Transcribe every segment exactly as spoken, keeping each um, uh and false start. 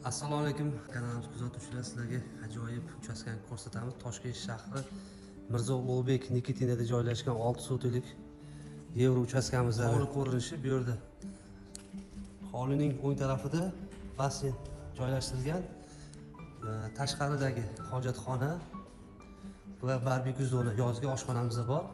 Assalomu alaykum, kanalimiz kuzatuvchilar, sizlarga ajoyib uchastkani ko'rsatamiz. Toshkent shahri Mirzo Ulug'bek Nikitinada joylashgan olti sotilik yevro uchastkamizda hovli ko'rinishi bu yerda. Hovlining o'ng tarafida basseyn joylashtirilgan, tashqaridagi hojatxona va barbekyu zona, yozgi oshxonamiz bor.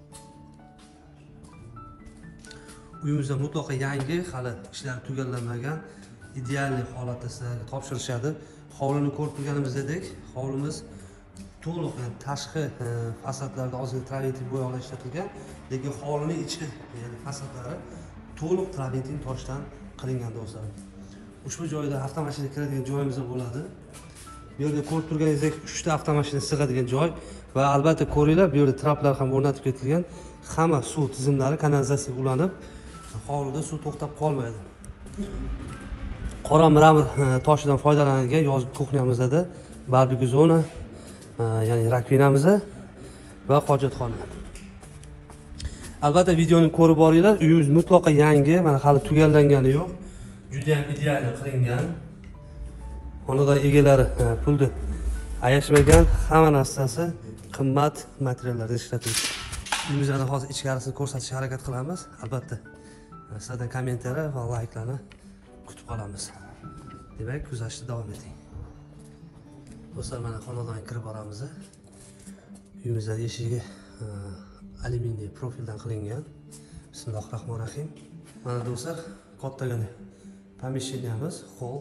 Uyimizda mutlaqo yangi, hali ishlari tugallanmagan, ideal holatda sizlarga topshirishadi. Hovlini ko'rib turganimizdek, hovlimiz to'liq, yani tashqi fasadlarda ozgina travertin bo'yoqlar ishlatilgan, lekin hovlining ichki, ya'ni fasadlari to'liq travertin toshdan qilingan do'stlar. Ushbu joyda avtomashina kiradigan joyimiz bo'ladi. Bu yerda ko'rib turganingizdek uchta avtomashina sig'adigan joy va albatta ko'ringlar, bu yerda traplar ham o'rnatib ketilgan. Hamma suv tizimlari kanalizatsiyaga ulanib, hovlida suv to'xtab qolmaydi. Qora mramor toshidan foydalanilgan yozgi kuxnyamizda barbekyu zona, ya'ni rakvinamiz va hojatxona. Albatta videoni ko'rib boringlar. Uyimiz mutlaqo yangi, mana hali tugallangani yo'q. Juda ham ideal qilingan. Xonadon egalari pulni ayashmagan, hamma narsasi qimmat materiallarda ishlatilgan. Uyimizning hozir ichkarisini ko'rsatishga harakat qilamiz. Albatta sizlardan kommentariy va layklarni kutib qolamiz. Demak, kuzatishda davom eting. Do'stlar, mana xonadonga kirib boramiz. Uyimizning eshigi alyuminiy profildan qilingan. Bismillahirrohmanirrohim. Mana do'stlar, kattagina pomeshcheniyamiz, hol.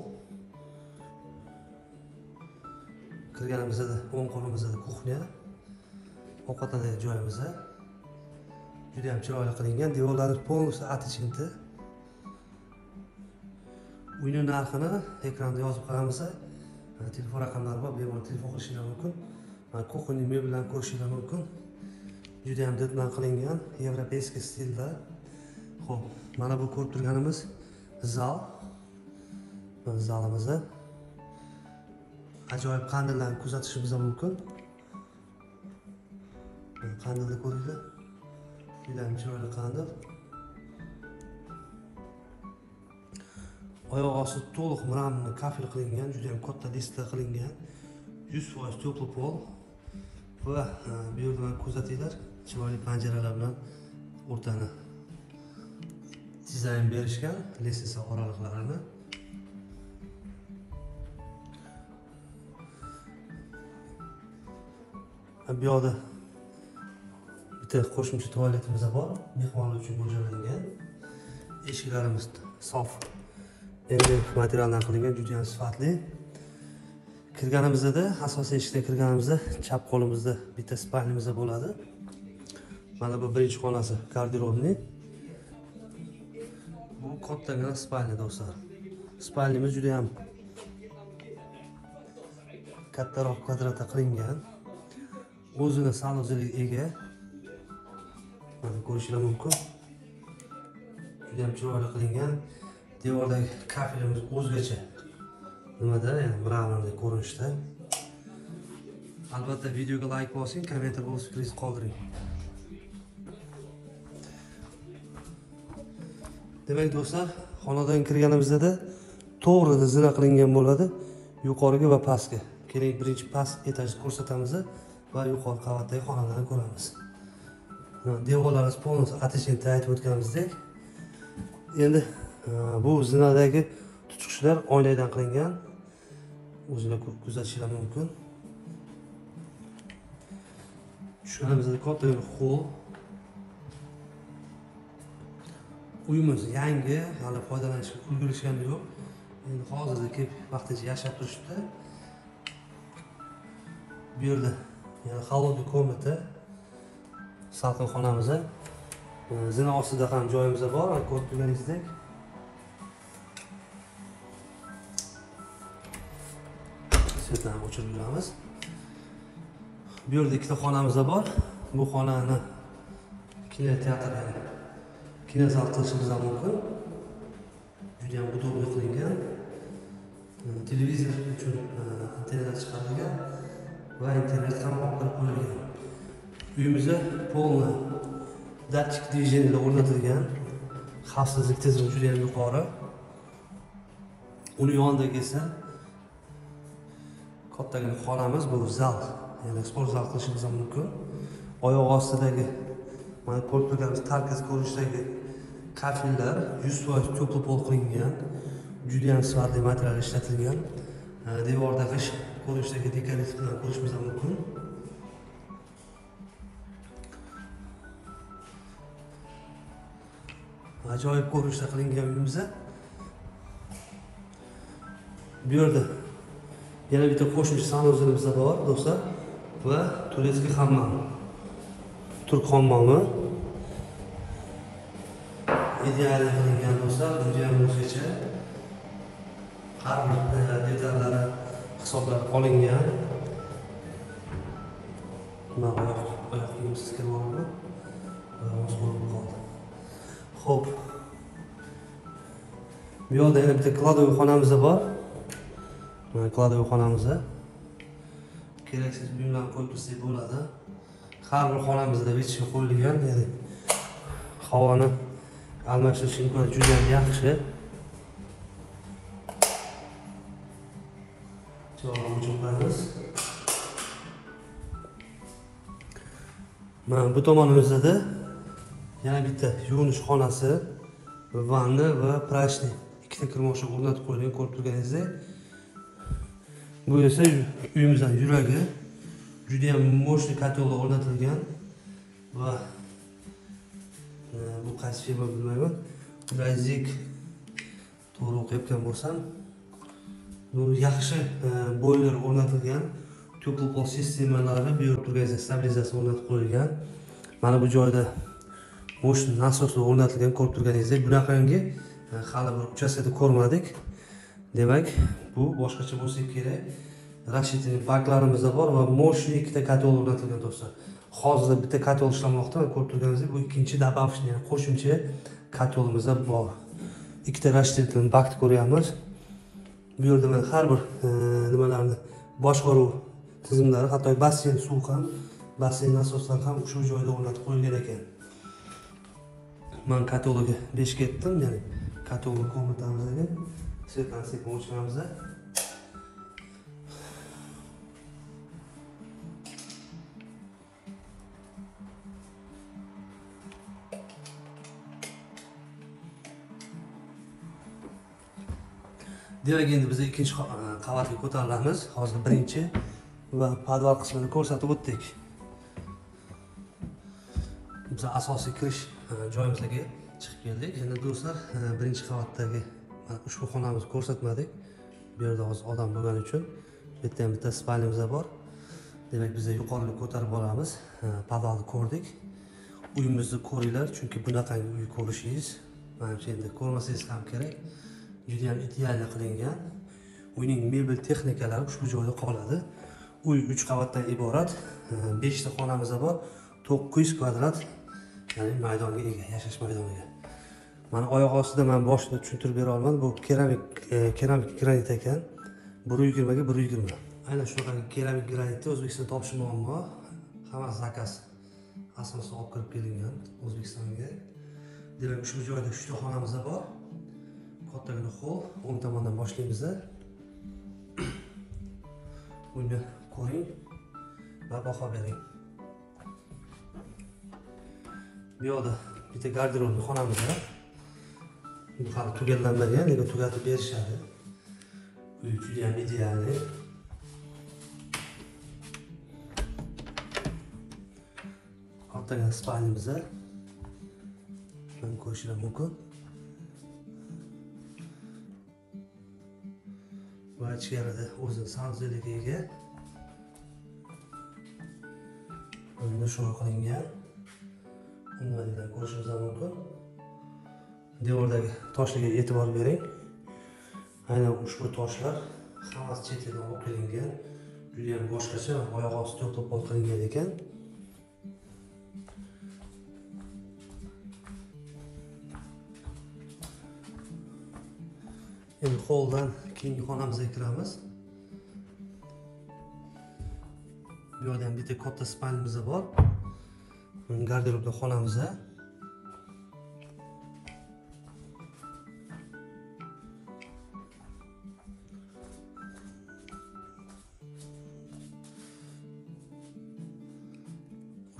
Kirganimizda o'ng qo'limizda kuxnya, ovqatlanadigan joyimiz. Juda ham chiroyli qilingan, devorlari polностью atichinti. Uyning narxini ekranda yozib qo'yamiz. Telefon raqamlari bor, bemalol telefon qilishingiz mumkin. Mana kuxonning mebelini ko'rishingiz mumkin. Juda ham did bilan qilingan, yevropeyskiy stilda. Xo'p, mana bu ko'rib turganimiz zal. Mana zalimiz. Ajoyib qandillarni kuzatishingiz mumkin. Qandilni ko'ringlar. Juda ham chiroyli qandil. Oyoq osti to'liq mramorni kafel qilingan, juda ham katta listda qilingan. yuz foiz to'pli pol va bu yerdan kuzatinglar, chiroyli panjaralar bilan o'rtani dizayn berishgan, lestisa oraliqlarini. Bu yerda bitta qo'shimcha tualetimiz bor, mehmonlar uchun mo'ljallangan. Eshiklarimiz sof M D F materialdan qilingan, juda ham sifatli. Kirganimizda, asosiy eshikdan kirganimizda chap qo'limizda bitta spalnimiz bo'ladi. Mana bu birinchi xonasi, garderobni. Bu kattagina spalni do'stlar. Spalnimiz juda ham kattaroq kvadratda qilingan. O'zini sanuziga ega. Mana ko'rishingiz mumkin. Juda ham chiroyli qilingan. Devordagi kafelimiz o'zgacha. Nimada, ya'ni mramorli ko'rinishda. Albatta videoga like bosing, kommentar o'z fikringizni qoldiring. Demak do'stlar, xonadonga kirganimizda to'g'rida zina qilingan bo'ladi, yuqoriga va pastga. Keling, birinchi past etajni ko'rsatamiz va yuqori qavatdagi xonalarni ko'ramiz. Devorlarimiz polностью atichinti aytib o'tganimizdek. Endi bu zinadagi tutqichlar oynadan qilingan. O'zingizlar kuzatishingiz mumkin. Tushganimizda katta hol. Uyimiz yangi, hali foydalanishga ulgurishgani yo'q. Endi hozirda kelib vaqtincha yashab turishibdi. Bu yerda yana холодный komnata, salqin xonamiz. Zina ostida ham joyimiz bor, ko'rib turganingizdek. Svetlarni o'chirib yuramiz. Bu yerda ikkita xonamiz bor. Bu xonani kinoteatr, kinozal qilishingiz mumkin. Juda ham udobli qilingan. Televizor uchun antennalar chiqarilgan va internet ham olib kirib qo'yilgan. Uyimizda polni datchik движениеlar o'rnatilgan. Xavfsizlik tizimi juda ham yuqori. Uni yonidagi esa Kattagina xonamiz bu zal. Ya'ni sport zal qilishimiz ham mumkin. Oyoq ostidagi mana ko'rib turganimiz tarkiz ko'rinishdagi kafillar yuz foiz to'pli pol qilingan. Juda ham sifatli material ishlatilgan. Devorda g'ish ko'rinishdagi dekorativ bilan ko'rishimiz ham mumkin. Ajoyib ko'rinishda qilingan uyimiz. Bu yerda yana bitta qo'shimcha sanuzlimiz bor do'stlar va turetskiy hammom. Turk hammomi. Ideal qilingan do'stlar, juda ham o'zgacha. Har bir detallari hisoblab olingan. Mana oyoq oyoq kiyimsiz kirib oldi. Oyog'imiz bo'lib qoldi. Xo'p. Bu yerda yana bitta kladoviy xonamiz bor. Mana kladoviy xonamiz. Keraksiz buyumlarni qo'yib tursak bo'ladi. Har bir xonamizda vechga qo'yilgan, ya'ni havoni almashtirish imkoniyati juda ham yaxshi. Javob uchunimiz. Mana bu tomonimizda yana bitta yuvinish xonasi, vanna va prachniy ikkita kirmoshni o'rnatib qo'yilgan, ko'rib turganingizdek. Bu esa uyimizning yuragi. Juda ham mo'shli kotollar o'rnatilgan va bu qaysi firma bilmayman. Razik to'g'ri o'qiyotgan bo'lsam, bu yaxshi boyler o'rnatilgan, to'pli pol sistemalari, bu yerda turgan stabilizatsiya o'rnatib qo'yilgan. Mana bu joyda mo'sh nasoslar o'rnatilgan, ko'rib turganingizdek, bunaqangi hali bir uchastkada ko'rmadik. Demak, bu boshqacha bo'lsa kerak. Rashidning baklarimiz bor va mo'shli ikkita kotol o'rnatilgan do'stlar. Hozirda bitta kotol ishlamoqda, ko'rib turganingizdek, bu ikkinchi добавочный, ya'ni qo'shimcha kotolimiz bor. Ikkita Rashidning bakni ko'ryapmiz. Bu yerda mana har bir nimalarni boshqaruv tizimlari, hatto basseyn suv ham, basseyn nasoslari ham shu joyda o'rnatib qo'yilgan ekan. Men kotolga besh ketdim, ya'ni kotolni ko'rmatamizga svetdan sekin o'chiramiz. Demak, endi biz ikkinchi qavatga ko'tarilamiz. Hozir birinchi va podval qismini ko'rsatib o'tdik. Biz asosiy kirish joyimizga chiqib keldik. Endi do'stlar, birinchi qavatdagi ushbu xonamiz ko'rsatmadik. Bu yerda hozir odam bo'lgani uchun bu yerda ham bitta spalnimiz bor. Demak, biz yuqoriga ko'tarib boramiz. Podvalni ko'rdik. Uyimizni ko'ringlar, chunki bunaqangi uy ko'rishingiz, menimcha endi ko'rmasangiz ham kerak. Juda ham ideal qilingan. Uyning mebel texnikalari ushbu joyda qoladi. Uy uch qavatdan iborat. besh ta xonamiz bor. to'qqiz yuz kvadrat, ya'ni maydonga ega, yashash maydoniga. Mana oyoq ostida men boshida tushuntirib bera olmadim. Bu keramik keramik granit ekan. bir yuz yigirma ga bir yuz yigirma. Aynan shunaqa keramik granitni O'zbekistonda topish muammo. Hammasi zakaz asosida olib kirib kelingan O'zbekistonga. Demak, ushbu joyda uchta xonamiz bor. Kattagina hol, o'ng tomondan boshlaymiz. Uyni ko'ring va baho bering. Bu yerda bitta garderobli xonamiz bor. Bu hali tugallanmagan, nega tugatib berishadi. Uy juda ham ideal. Kattagina spalnimiz. Mana ko'rishingiz mumkin. Va ichkarida o'zini sanuzeliga ega. Bunda shunday qilingan. Nimadan ko'rishingiz mumkin. Devordagi toshlarga e'tibor bering. Aynan ushbu toshlar hammasi chet eldan olib kelingan. Juda ham boshqacha, oyoq osti to'pol qilingan ekan. Endi holdan keyingi xonamizga kiramiz. Bu yerda ham bitta katta spalnimiz bor. Garderobda xonamiz.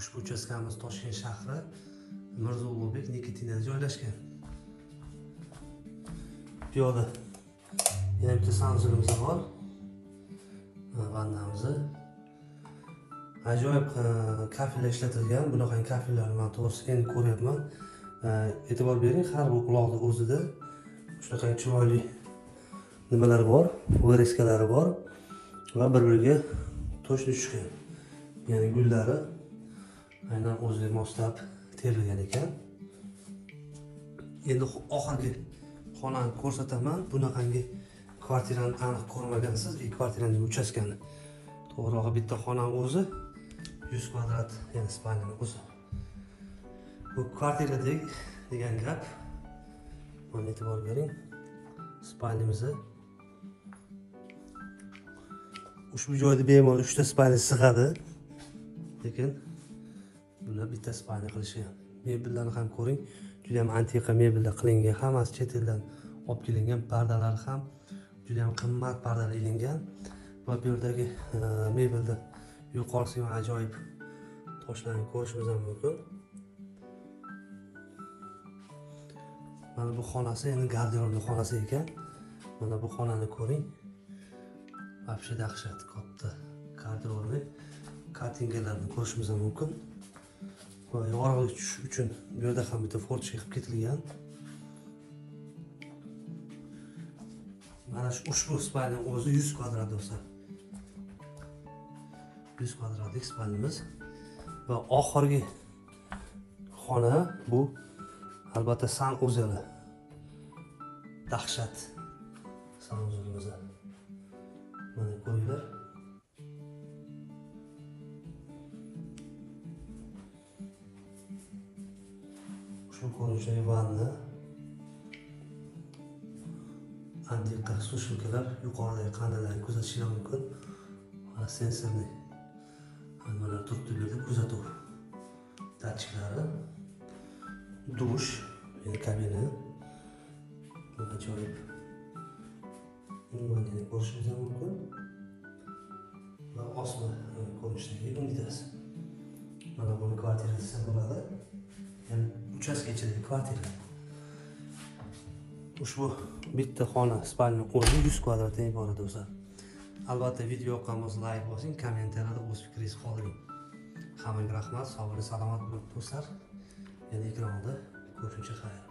Ushbu uchastkamiz Toshkent shahri Mirzo Ulug'bek Nikitinada joylashgan. Bu yoqda yana bitta sanuzilimiz bor. Vannamiz. Ajoyib kafellar ishlatilgan. Bunaqa kafellarni men to'g'risi endi ko'ryapman. E'tibor bering, har bir quloqning o'zida shunaqa chiroyli nimalar bor, vreskalari bor va bir-biriga to'shni tushgan. Ya'ni gullari aynan o'ziga moslab terilgan ekan. Endi oxirgi xonani ko'rsataman. Bunaqangi kvartirani aniq ko'rmagansiz, e kvartiraning uchastkani. To'g'rirog'i bitta xonam o'zi yuz kvadrat, ya'ni spalniyaning o'zi. Bu kvartiradek degan gap. Mana e'tibor bering. Spalniyamizni ushbu joyda bemalol uchta spalniya sig'adi. Lekin bular bitta spalniya qilishgan. Mebellarni ham ko'ring. Juda ham antiqa mebellar qilingan. Hammasi chet eldan olib kelingan. Pardalar ham juda ham qimmat pardalar ilingan. Va bu yerdagi mebelda yuqorisi ham ajoyib toshlarni ko'rishimiz ham mumkin. Mana bu xonasi endi garderobli xonasi ekan. Mana bu xonani ko'ring. Вообще dahshat katta garderobli kartingalarni ko'rishimiz ham mumkin. Va yorug'lik tushish uchun bu yerda ham bitta fortishka qilib ketilgan. Mana shu ushbu spalniya o'zi yuz kvadrat bo'lsa. yuz kvadratlik spalniyamiz va oxirgi xona bu albatta sanuzeli. Dahshat sanuzilimiz. Mana ko'ringlar. Shu ko'rinishdagi vanna. Antiqa sushilkalar yuqoridagi qandalarni kuzatishingiz mumkin. Mana sensorli nimalar turibdi bu yerda, kuzatuv datchiklari, dush, ya'ni kabina. Ajoyib. Nimani ko'rishingiz mumkin. Va osma ko'rinishdagi unitasi. Mana buni kvartira desa bo'ladi. Ya'ni uchastka ichidagi kvartira. Ushbu bitta xona spalni o'zi yuz kvadratdan iborat bo'lsa. Albatta video yoqqan bo'lsa like bosing, kommentariyada o'z fikringizni qoldiring. Hammaga rahmat, sog' bo'ling, salomat bo'ling do'stlar. Yana ekran oldida ko'rishguncha xayr.